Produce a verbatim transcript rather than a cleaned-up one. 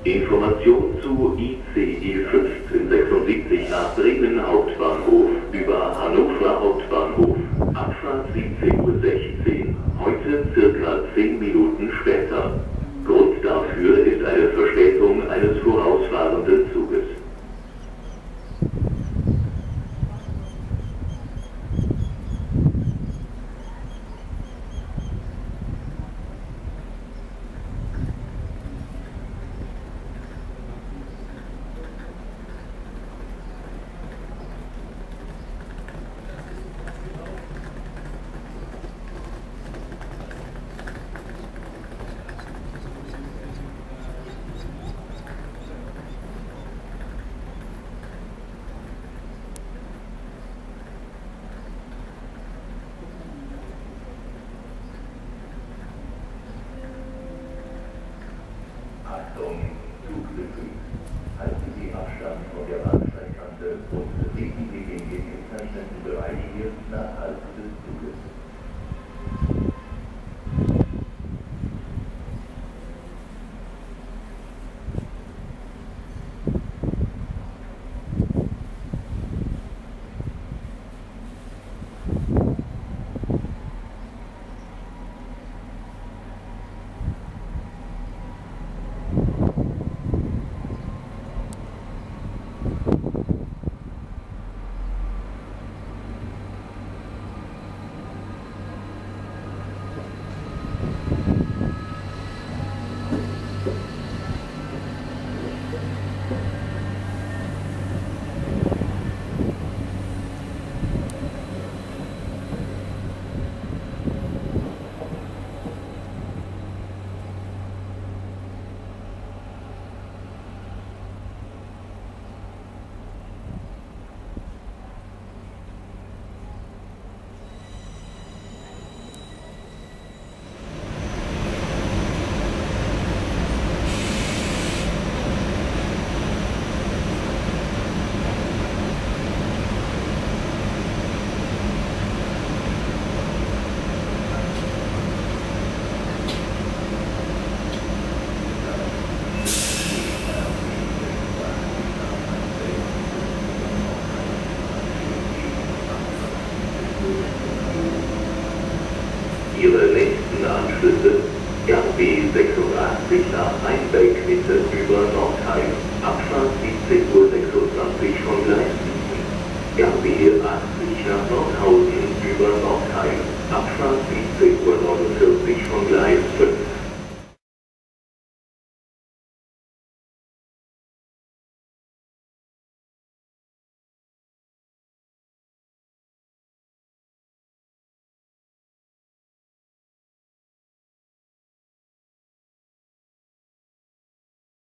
Information zu I C E fünfzehnhundertsechsundsiebzig nach Bremen Hauptbahnhof über Hannover Hauptbahnhof. Abfahrt siebzehn Uhr sechzehn. Heute circa zehn Minuten später. Grund dafür ist eine Verspätung eines vorausfahrenden Zuges. Achtung, Zugriffen. Halten Sie Abstand von der Bahnsteigkante und bewegen Sie den gekennzeichneten Bereich erst nach Halt des Zuges. Ihre nächsten Anschlüsse Gang B sechsundachtzig nach Einbeck Mitte über Nordheim, Abfahrt siebzehn Uhr sechsundzwanzig von Gleis sieben. Gang B achtzig nach Nordhausen über Nordheim, Abfahrt